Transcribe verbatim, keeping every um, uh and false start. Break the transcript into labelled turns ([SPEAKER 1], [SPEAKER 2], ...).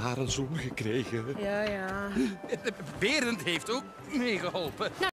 [SPEAKER 1] haar een zoon gekregen.
[SPEAKER 2] Ja, ja.
[SPEAKER 3] Berend heeft ook meegeholpen.